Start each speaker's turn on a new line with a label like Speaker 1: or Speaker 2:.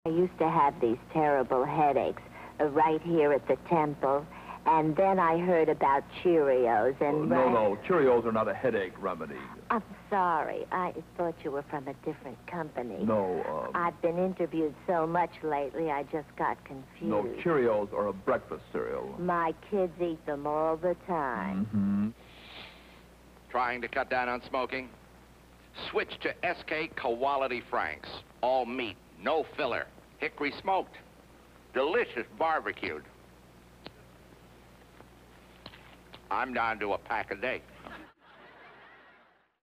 Speaker 1: I used to have these terrible headaches right here at the temple, and then I heard about Cheerios and...
Speaker 2: No, Cheerios are not a headache remedy.
Speaker 1: I'm sorry. I thought you were from a different company.
Speaker 2: No,
Speaker 1: I've been interviewed so much lately, I just got confused.
Speaker 2: No, Cheerios are a breakfast cereal.
Speaker 1: My kids eat them all the time.
Speaker 2: Mm-hmm.
Speaker 3: Trying to cut down on smoking? Switch to SK Quality Franks. All meat, no filler. Hickory smoked. Delicious barbecued. I'm down to a pack a day.